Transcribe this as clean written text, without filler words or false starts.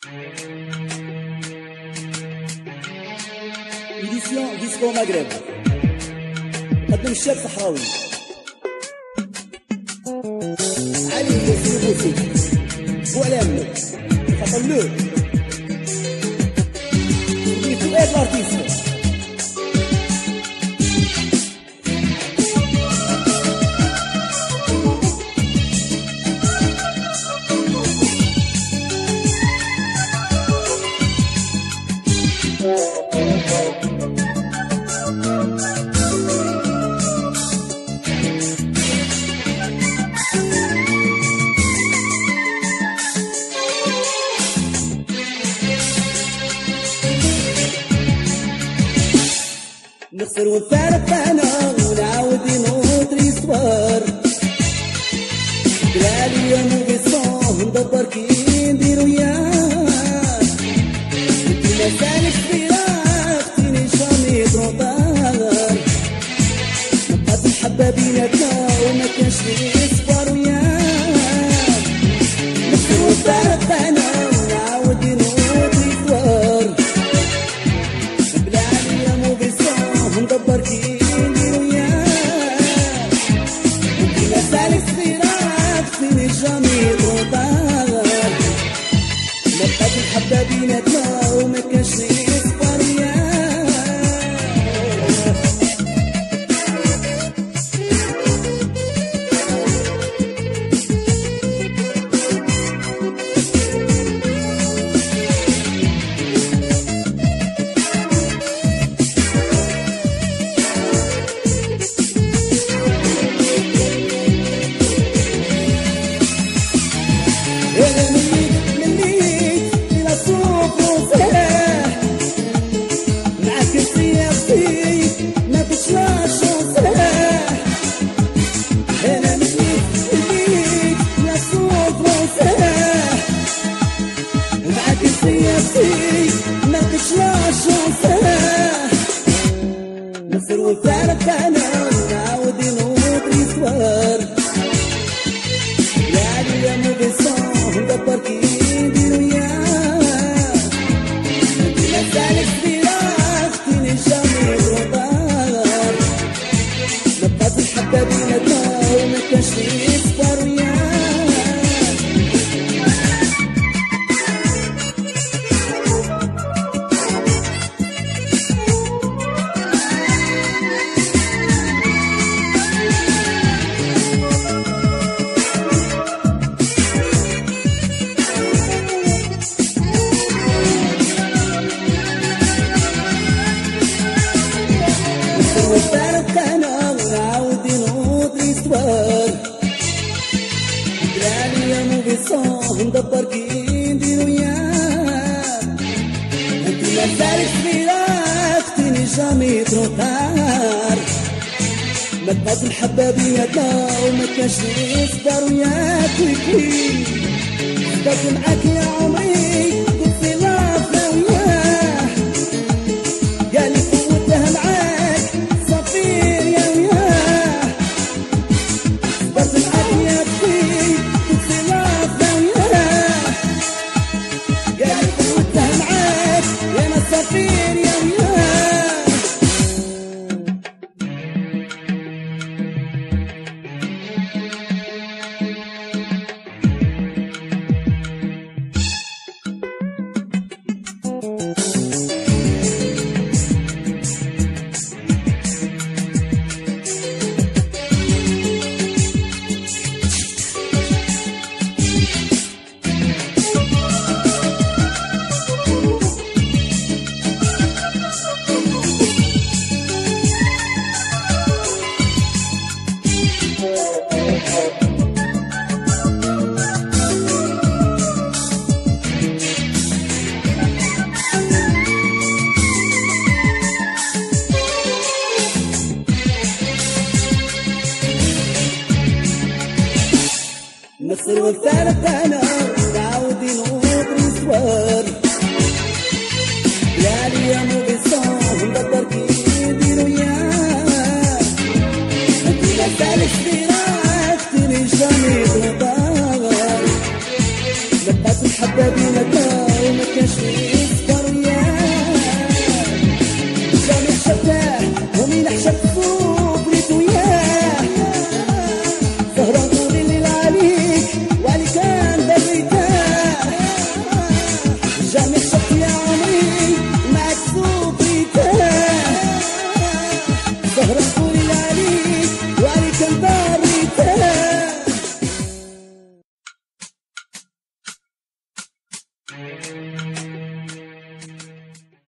إديسيون ديسكو مغرب قدم الشاب صحراوي علي يوسف بوسي وعلام فطلوه وفؤاد الارتيست نخسر ونفارق انا ونعاود نوض ريستوار بلالي يا موفيسون ندبر كي نديرو ياه انتي مازالك صغيرة اختيني جامي تروطار نبقات الحبة بيناتنا وما كانش لي صبر وياه نخسر ونفارق انا ونعاود نوض ريستوار ندبر كي نديرو ياه انتي مازالك صغيرة اختيني جامي تروطار نبقات الحبة بيناتنا وما كانش لي صبر ياه نصير ونفارق انا ونعاود نوض ريستوار يعني يا موفيسون ندبر كي نديرو ياه انتي مازالك صغيرة اختيني جامي تروطار نبقات الحبة بيناتنا وما كانش لي صبر وياه ونفارق انا ونعاود نوض ريستوار بلالي يا موفيسون ندبر كي نديرو ياه انتي مازالك صغيرة اختيني جامي تروطار نبقات الحبة بيناتنا وما كانش لي صبر وياك ويكوي صبرت معاك يا عمري كنت في لافنا وياه قالي فوتها معاك صفير يا وياه صبرت معاك يا اختي كنت في لافنا وياه قالي فوتها معاك يا ما صفير يا وياه نخسر ونفارق انا ونعاود نوض ريستوار